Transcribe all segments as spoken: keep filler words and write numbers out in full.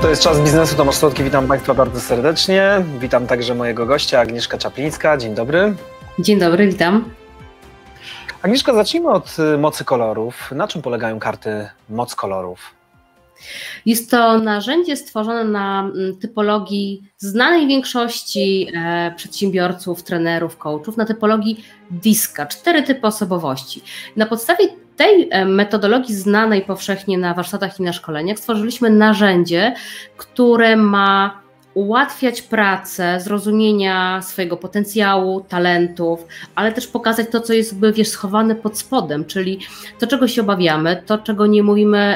To jest Czas Biznesu, Tomasz Słodki, witam Państwa bardzo serdecznie. Witam także mojego gościa, Agnieszka Czaplińska. Dzień dobry. Dzień dobry, witam. Agnieszka, zacznijmy od mocy kolorów. Na czym polegają karty moc kolorów? Jest to narzędzie stworzone na typologii znanej większości przedsiębiorców, trenerów, coachów, na typologii diska, cztery typy osobowości. Na podstawie tej metodologii znanej powszechnie na warsztatach i na szkoleniach stworzyliśmy narzędzie, które ma ułatwiać pracę, zrozumienia swojego potencjału, talentów, ale też pokazać to, co jest jakby, wiesz, schowane pod spodem, czyli to, czego się obawiamy, to, czego nie mówimy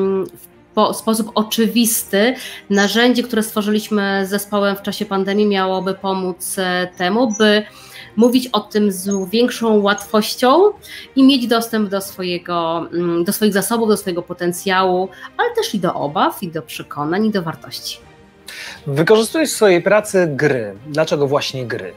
w sposób oczywisty. Narzędzie, które stworzyliśmy z zespołem w czasie pandemii, miałoby pomóc temu, by mówić o tym z większą łatwością i mieć dostęp do, swojego, do swoich zasobów, do swojego potencjału, ale też i do obaw, i do przekonań, i do wartości. Wykorzystujesz w swojej pracy gry. Dlaczego właśnie gry?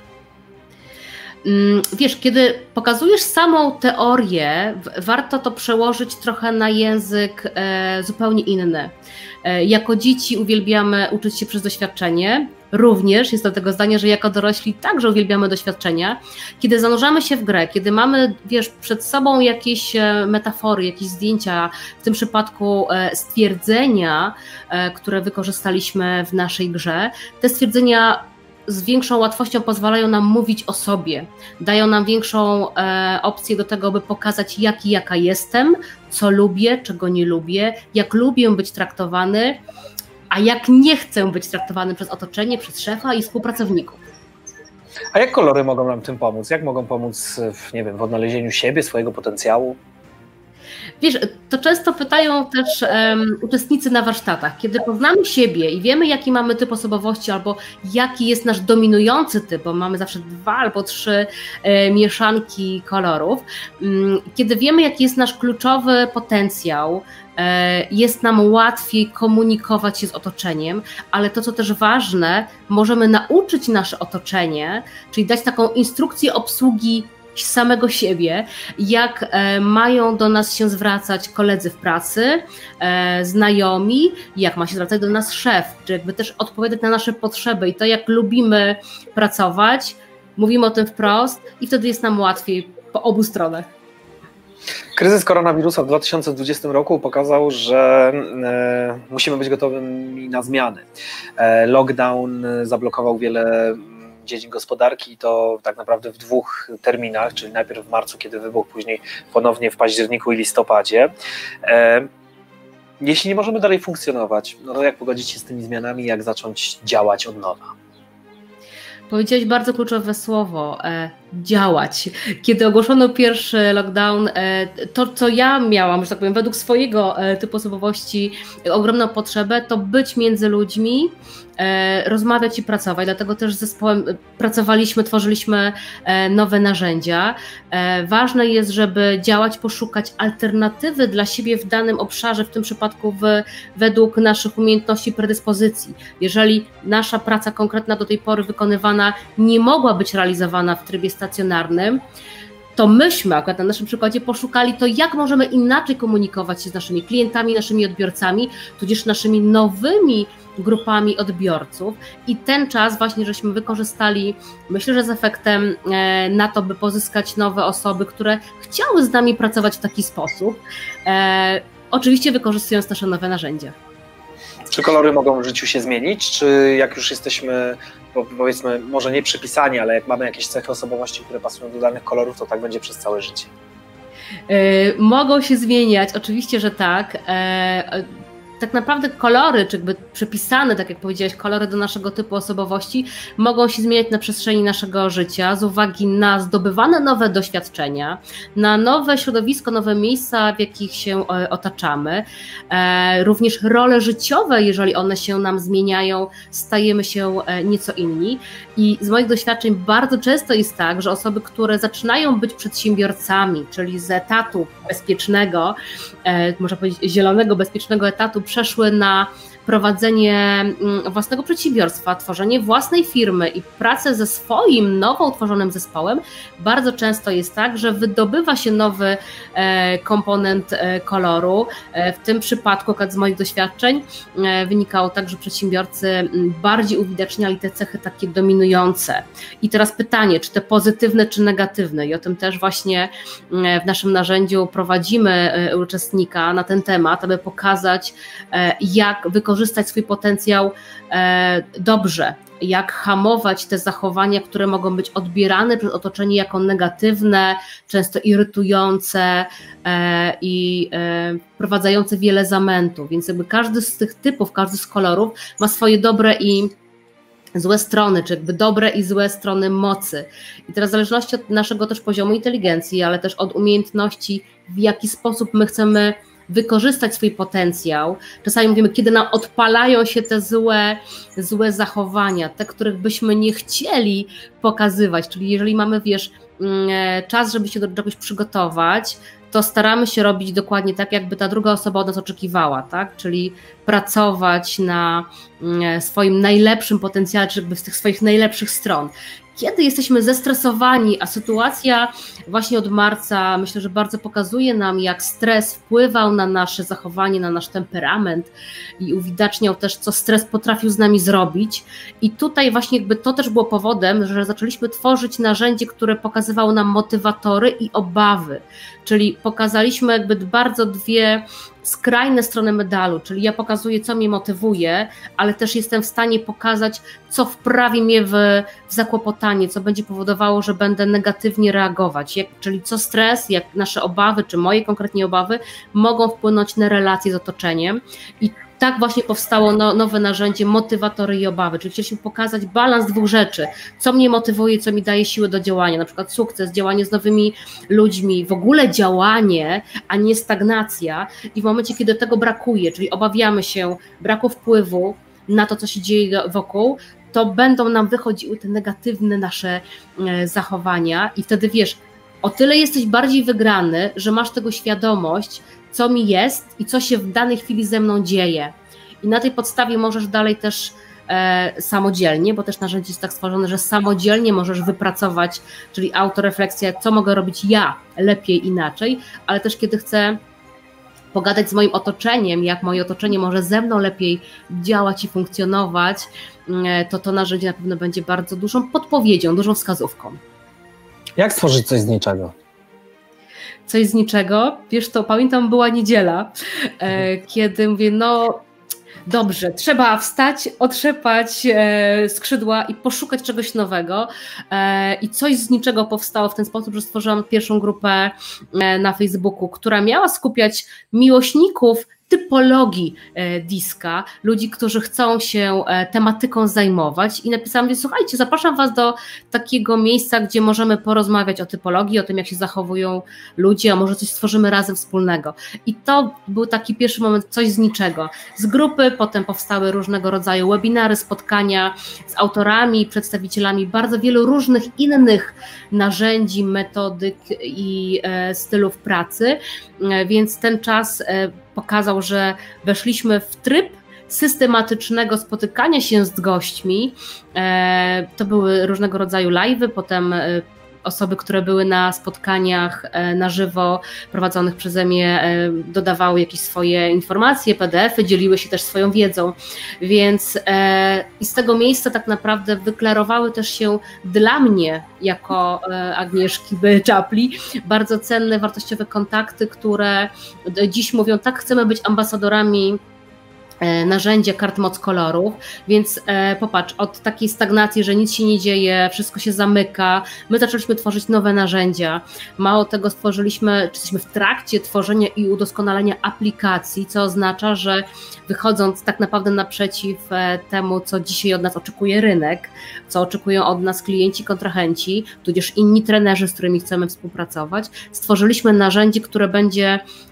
Wiesz, kiedy pokazujesz samą teorię, warto to przełożyć trochę na język e, zupełnie inny. E, jako dzieci uwielbiamy uczyć się przez doświadczenie. Również jest do tego zdania, że jako dorośli także uwielbiamy doświadczenia. Kiedy zanurzamy się w grę, kiedy mamy, wiesz, przed sobą jakieś metafory, jakieś zdjęcia, w tym przypadku stwierdzenia, które wykorzystaliśmy w naszej grze, te stwierdzenia z większą łatwością pozwalają nam mówić o sobie, dają nam większą e, opcję do tego, by pokazać, jaki, jaka jestem, co lubię, czego nie lubię, jak lubię być traktowany, a jak nie chcę być traktowany przez otoczenie, przez szefa i współpracowników. A jak kolory mogą nam tym pomóc? Jak mogą pomóc w, nie wiem, w odnalezieniu siebie, swojego potencjału? Wiesz, to często pytają też um, uczestnicy na warsztatach. Kiedy poznamy siebie i wiemy, jaki mamy typ osobowości albo jaki jest nasz dominujący typ, bo mamy zawsze dwa albo trzy e, mieszanki kolorów, um, kiedy wiemy, jaki jest nasz kluczowy potencjał, e, jest nam łatwiej komunikować się z otoczeniem, ale to, co też ważne, możemy nauczyć nasze otoczenie, czyli dać taką instrukcję obsługi samego siebie, jak e, mają do nas się zwracać koledzy w pracy, e, znajomi, jak ma się zwracać do nas szef, czy jakby też odpowiadać na nasze potrzeby i to, jak lubimy pracować, mówimy o tym wprost i wtedy jest nam łatwiej po obu stronach. Kryzys koronawirusa w dwa tysiące dwudziestym roku pokazał, że e, musimy być gotowymi na zmiany. E, lockdown zablokował wiele dziedzin gospodarki i to tak naprawdę w dwóch terminach, czyli najpierw w marcu, kiedy wybuchł, później ponownie w październiku i listopadzie. E, jeśli nie możemy dalej funkcjonować, no to jak pogodzić się z tymi zmianami, jak zacząć działać od nowa? Powiedziałeś bardzo kluczowe słowo, e, działać. Kiedy ogłoszono pierwszy lockdown, e, to co ja miałam, że tak powiem, według swojego e, typu osobowości e, ogromną potrzebę, to być między ludźmi, e, rozmawiać i pracować, dlatego też z zespołem pracowaliśmy, tworzyliśmy e, nowe narzędzia. E, ważne jest, żeby działać, poszukać alternatywy dla siebie w danym obszarze, w tym przypadku w, według naszych umiejętności, predyspozycji. Jeżeli nasza praca konkretna do tej pory wykonywana nie mogła być realizowana w trybie stacjonarnym, to myśmy akurat na naszym przykładzie poszukali to, jak możemy inaczej komunikować się z naszymi klientami, naszymi odbiorcami, tudzież naszymi nowymi grupami odbiorców i ten czas właśnie żeśmy wykorzystali, myślę, że z efektem na to, by pozyskać nowe osoby, które chciały z nami pracować w taki sposób, e, oczywiście wykorzystując nasze nowe narzędzia. Czy kolory mogą w życiu się zmienić, czy jak już jesteśmy, powiedzmy, może nie przypisani, ale jak mamy jakieś cechy osobowości, które pasują do danych kolorów, to tak będzie przez całe życie? Yy, mogą się zmieniać, oczywiście, że tak. Yy, tak naprawdę kolory, czy jakby przypisane, tak jak powiedziałeś, kolory do naszego typu osobowości mogą się zmieniać na przestrzeni naszego życia z uwagi na zdobywane nowe doświadczenia, na nowe środowisko, nowe miejsca, w jakich się otaczamy, e, również role życiowe, jeżeli one się nam zmieniają, stajemy się nieco inni i z moich doświadczeń bardzo często jest tak, że osoby, które zaczynają być przedsiębiorcami, czyli z etatu bezpiecznego, e, można powiedzieć zielonego, bezpiecznego etatu, przeszły na prowadzenie własnego przedsiębiorstwa, tworzenie własnej firmy i pracę ze swoim nowo utworzonym zespołem, bardzo często jest tak, że wydobywa się nowy komponent koloru. W tym przypadku, z moich doświadczeń, wynikało tak, że przedsiębiorcy bardziej uwidaczniali te cechy takie dominujące. I teraz pytanie, czy te pozytywne, czy negatywne? I o tym też właśnie w naszym narzędziu prowadzimy uczestnika na ten temat, aby pokazać, jak wykorzystać swój potencjał dobrze, jak hamować te zachowania, które mogą być odbierane przez otoczenie jako negatywne, często irytujące i wprowadzające wiele zamętu. Więc jakby każdy z tych typów, każdy z kolorów ma swoje dobre i złe strony, czy jakby dobre i złe strony mocy. I teraz w zależności od naszego też poziomu inteligencji, ale też od umiejętności, w jaki sposób my chcemy wykorzystać swój potencjał. Czasami mówimy, kiedy nam odpalają się te złe, złe zachowania, te, których byśmy nie chcieli pokazywać, czyli jeżeli mamy, wiesz, czas, żeby się do czegoś przygotować, to staramy się robić dokładnie tak, jakby ta druga osoba od nas oczekiwała, tak? Czyli pracować na swoim najlepszym potencjale, czy jakby z tych swoich najlepszych stron. Kiedy jesteśmy zestresowani, a sytuacja właśnie od marca, myślę, że bardzo pokazuje nam, jak stres wpływał na nasze zachowanie, na nasz temperament i uwidaczniał też, co stres potrafił z nami zrobić. I tutaj właśnie jakby to też było powodem, że zaczęliśmy tworzyć narzędzie, które pokazywało nam motywatory i obawy, czyli pokazaliśmy jakby bardzo dwie skrajne strony medalu, czyli ja pokazuję, co mnie motywuje, ale też jestem w stanie pokazać, co wprawi mnie w, w zakłopotanie, co będzie powodowało, że będę negatywnie reagować, jak, czyli co stres, jak nasze obawy, czy moje konkretnie obawy mogą wpłynąć na relacje z otoczeniem. I tak właśnie powstało no, nowe narzędzie motywatory i obawy, czyli chcieliśmy pokazać balans dwóch rzeczy, co mnie motywuje, co mi daje siłę do działania, na przykład sukces, działanie z nowymi ludźmi, w ogóle działanie, a nie stagnacja i w momencie, kiedy tego brakuje, czyli obawiamy się braku wpływu na to, co się dzieje wokół, to będą nam wychodziły te negatywne nasze zachowania i wtedy wiesz, o tyle jesteś bardziej wygrany, że masz tego świadomość, co mi jest i co się w danej chwili ze mną dzieje. I na tej podstawie możesz dalej też e, samodzielnie, bo też narzędzie jest tak stworzone, że samodzielnie możesz wypracować, czyli autorefleksja, co mogę robić ja lepiej, inaczej, ale też kiedy chcę pogadać z moim otoczeniem, jak moje otoczenie może ze mną lepiej działać i funkcjonować, e, to to narzędzie na pewno będzie bardzo dużą podpowiedzią, dużą wskazówką. Jak stworzyć coś z niczego? Coś z niczego, wiesz to, pamiętam była niedziela, e, kiedy mówię, no dobrze, trzeba wstać, otrzepać e, skrzydła i poszukać czegoś nowego e, i coś z niczego powstało w ten sposób, że stworzyłam pierwszą grupę e, na Facebooku, która miała skupiać miłośników typologii diska, ludzi, którzy chcą się tematyką zajmować i napisałam, że słuchajcie, zapraszam Was do takiego miejsca, gdzie możemy porozmawiać o typologii, o tym, jak się zachowują ludzie, a może coś stworzymy razem wspólnego. I to był taki pierwszy moment, coś z niczego. Z grupy potem powstały różnego rodzaju webinary, spotkania z autorami, przedstawicielami bardzo wielu różnych innych narzędzi, metodyk i e, stylów pracy, e, więc ten czas e, pokazał, że weszliśmy w tryb systematycznego spotykania się z gośćmi. To były różnego rodzaju live'y, potem osoby, które były na spotkaniach na żywo prowadzonych przeze mnie, dodawały jakieś swoje informacje, P D F-y, dzieliły się też swoją wiedzą, więc i z tego miejsca tak naprawdę wyklarowały też się dla mnie jako Agnieszki B. Czapli bardzo cenne, wartościowe kontakty, które dziś mówią, tak, chcemy być ambasadorami narzędzie kart moc kolorów, więc e, popatrz, od takiej stagnacji, że nic się nie dzieje, wszystko się zamyka, my zaczęliśmy tworzyć nowe narzędzia, mało tego stworzyliśmy, czy jesteśmy w trakcie tworzenia i udoskonalenia aplikacji, co oznacza, że wychodząc tak naprawdę naprzeciw temu, co dzisiaj od nas oczekuje rynek, co oczekują od nas klienci, kontrahenci, tudzież inni trenerzy, z którymi chcemy współpracować, stworzyliśmy narzędzie, które będzie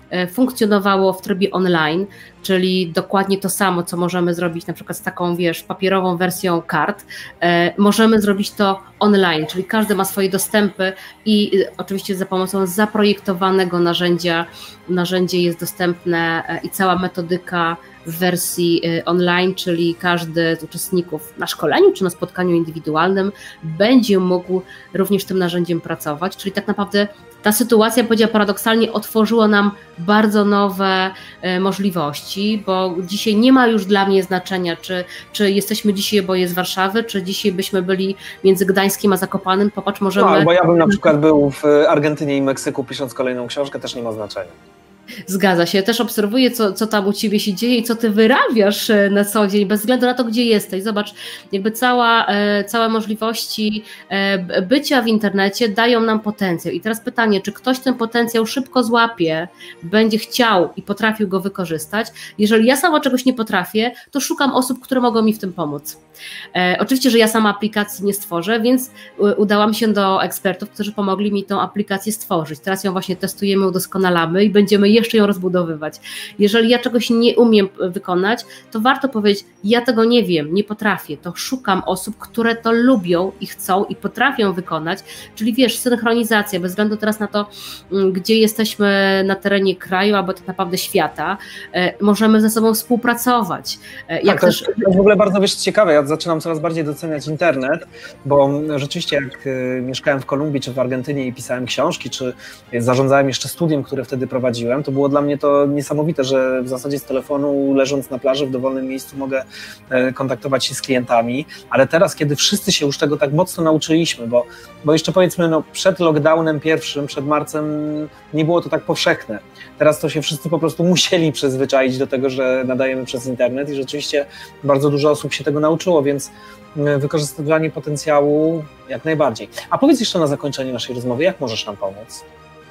funkcjonowało w trybie online, czyli dokładnie to samo, co możemy zrobić na przykład z taką, wiesz, papierową wersją kart, możemy zrobić to online, czyli każdy ma swoje dostępy i oczywiście za pomocą zaprojektowanego narzędzia, narzędzie jest dostępne i cała metodyka w wersji online, czyli każdy z uczestników na szkoleniu czy na spotkaniu indywidualnym będzie mógł również tym narzędziem pracować, czyli tak naprawdę ta sytuacja, powiedziała paradoksalnie, otworzyła nam bardzo nowe możliwości, bo dzisiaj nie ma już dla mnie znaczenia, czy, czy jesteśmy dzisiaj oboje z Warszawy, czy dzisiaj byśmy byli między Gdańskiem a Zakopanem, popatrz, możemy... No, albo ja bym na przykład był w Argentynie i Meksyku pisząc kolejną książkę, też nie ma znaczenia. Zgadza się, też obserwuję, co, co tam u Ciebie się dzieje i co Ty wyrabiasz na co dzień, bez względu na to, gdzie jesteś. Zobacz, jakby cała, całe możliwości bycia w internecie dają nam potencjał. I teraz pytanie, czy ktoś ten potencjał szybko złapie, będzie chciał i potrafił go wykorzystać? Jeżeli ja sama czegoś nie potrafię, to szukam osób, które mogą mi w tym pomóc. E, oczywiście, że ja sama aplikacji nie stworzę, więc udałam się do ekspertów, którzy pomogli mi tą aplikację stworzyć. Teraz ją właśnie testujemy, udoskonalamy i będziemy jeszcze ją rozbudowywać. Jeżeli ja czegoś nie umiem wykonać, to warto powiedzieć, ja tego nie wiem, nie potrafię, to szukam osób, które to lubią i chcą i potrafią wykonać, czyli wiesz, synchronizacja, bez względu teraz na to, gdzie jesteśmy na terenie kraju albo tak naprawdę świata, możemy ze sobą współpracować. Jak tak, też... to jest w ogóle bardzo wiesz, ciekawe, ja zaczynam coraz bardziej doceniać internet, bo rzeczywiście jak mieszkałem w Kolumbii czy w Argentynie i pisałem książki, czy zarządzałem jeszcze studiem, które wtedy prowadziłem, to było dla mnie to niesamowite, że w zasadzie z telefonu, leżąc na plaży w dowolnym miejscu, mogę kontaktować się z klientami, ale teraz, kiedy wszyscy się już tego tak mocno nauczyliśmy, bo, bo jeszcze powiedzmy no, przed lockdownem pierwszym, przed marcem nie było to tak powszechne. Teraz to się wszyscy po prostu musieli przyzwyczaić do tego, że nadajemy przez internet i rzeczywiście bardzo dużo osób się tego nauczyło, więc wykorzystywanie potencjału jak najbardziej. A powiedz jeszcze na zakończenie naszej rozmowy, jak możesz nam pomóc?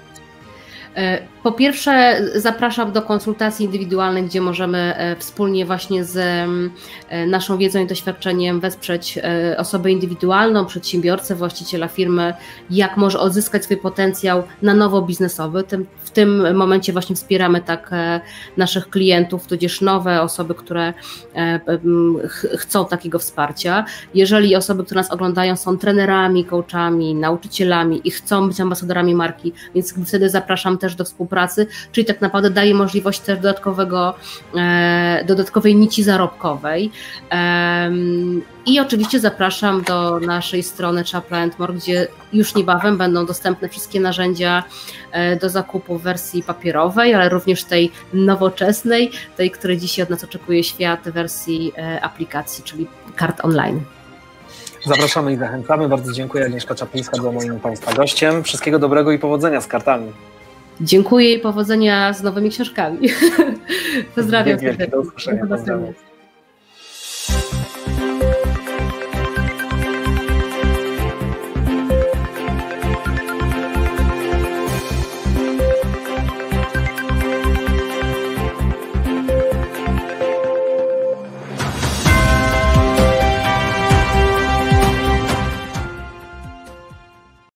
Po pierwsze, zapraszam do konsultacji indywidualnych, gdzie możemy wspólnie właśnie z naszą wiedzą i doświadczeniem wesprzeć osobę indywidualną, przedsiębiorcę, właściciela firmy, jak może odzyskać swój potencjał na nowo biznesowy. W tym momencie właśnie wspieramy tak naszych klientów, tudzież nowe osoby, które chcą takiego wsparcia. Jeżeli osoby, które nas oglądają, są trenerami, coachami, nauczycielami i chcą być ambasadorami marki, więc wtedy zapraszam też do współpracy, czyli tak naprawdę daje możliwość też dodatkowego, e, dodatkowej nici zarobkowej. E, I oczywiście zapraszam do naszej strony Chapla and More, gdzie już niebawem będą dostępne wszystkie narzędzia e, do zakupu w wersji papierowej, ale również tej nowoczesnej, tej, której dzisiaj od nas oczekuje świat, wersji e, aplikacji, czyli kart online. Zapraszamy i zachęcamy. Bardzo dziękuję. Agnieszka Czaplińska była moim Państwa gościem. Wszystkiego dobrego i powodzenia z kartami. Dziękuję i powodzenia z nowymi książkami. Pozdrawiam serdecznie. Do usłyszenia.